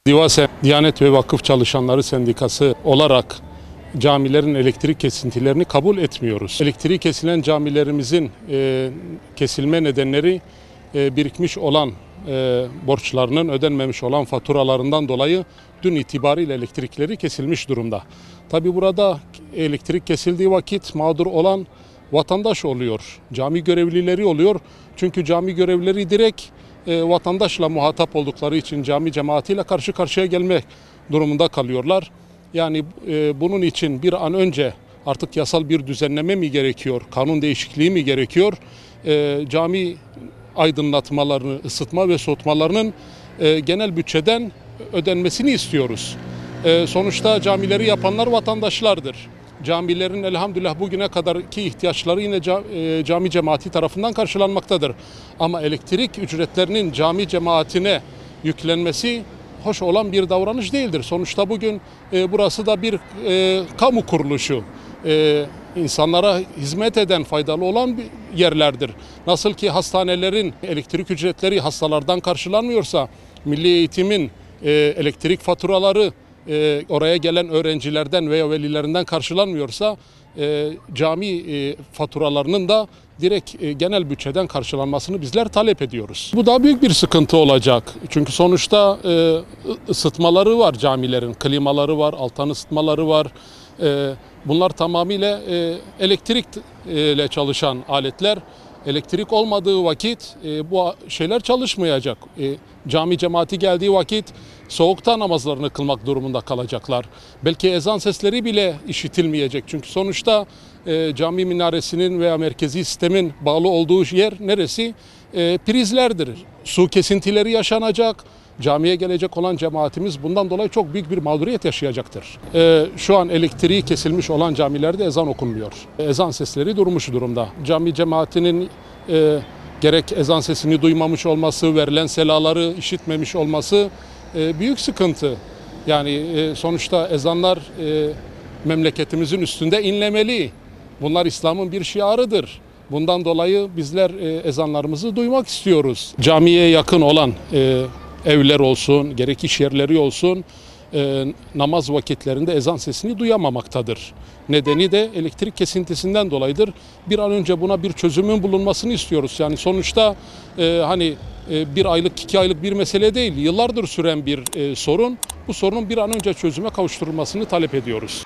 Divase Diyanet ve Vakıf Çalışanları Sendikası olarak camilerin elektrik kesintilerini kabul etmiyoruz. Elektriği kesilen camilerimizin kesilme nedenleri birikmiş olan borçlarının ödenmemiş olan faturalarından dolayı dün itibariyle elektrikleri kesilmiş durumda. Tabi burada elektrik kesildiği vakit mağdur olan vatandaş oluyor, cami görevlileri oluyor. Çünkü cami görevlileri direkt vatandaşla muhatap oldukları için cami cemaatiyle karşı karşıya gelmek durumunda kalıyorlar. Yani bunun için bir an önce artık yasal bir düzenleme mi gerekiyor, kanun değişikliği mi gerekiyor? Cami aydınlatmalarını, ısıtma ve soğutmalarının genel bütçeden ödenmesini istiyoruz. Sonuçta camileri yapanlar vatandaşlardır. Camilerin elhamdülillah bugüne kadarki ihtiyaçları yine cami cemaati tarafından karşılanmaktadır. Ama elektrik ücretlerinin cami cemaatine yüklenmesi hoş olan bir davranış değildir. Sonuçta bugün burası da bir kamu kuruluşu. İnsanlara hizmet eden, faydalı olan yerlerdir. Nasıl ki hastanelerin elektrik ücretleri hastalardan karşılanmıyorsa, milli eğitimin elektrik faturaları oraya gelen öğrencilerden veya velilerinden karşılanmıyorsa, cami faturalarının da direkt genel bütçeden karşılanmasını bizler talep ediyoruz. Bu daha büyük bir sıkıntı olacak. Çünkü sonuçta ısıtmaları var camilerin, klimaları var, altan ısıtmaları var. Bunlar tamamıyla elektrikle çalışan aletler. Elektrik olmadığı vakit bu şeyler çalışmayacak. Cami cemaati geldiği vakit soğukta namazlarını kılmak durumunda kalacaklar. Belki ezan sesleri bile işitilmeyecek. Çünkü sonuçta cami minaresinin veya merkezi sistemin bağlı olduğu yer neresi? Prizlerdir. Su kesintileri yaşanacak. Camiye gelecek olan cemaatimiz bundan dolayı çok büyük bir mağduriyet yaşayacaktır. Şu an elektriği kesilmiş olan camilerde ezan okunmuyor. Ezan sesleri durmuş durumda. Cami cemaatinin gerek ezan sesini duymamış olması, verilen selaları işitmemiş olması büyük sıkıntı. Yani sonuçta ezanlar memleketimizin üstünde inlemeli. Bunlar İslam'ın bir şiarıdır. Bundan dolayı bizler ezanlarımızı duymak istiyoruz. Camiye yakın olan evler olsun, gerek iş yerleri olsun, namaz vakitlerinde ezan sesini duyamamaktadır. Nedeni de elektrik kesintisinden dolayıdır. Bir an önce buna bir çözümün bulunmasını istiyoruz. Yani sonuçta bir aylık, 2 aylık bir mesele değil, yıllardır süren bir sorun. Bu sorunun bir an önce çözüme kavuşturulmasını talep ediyoruz.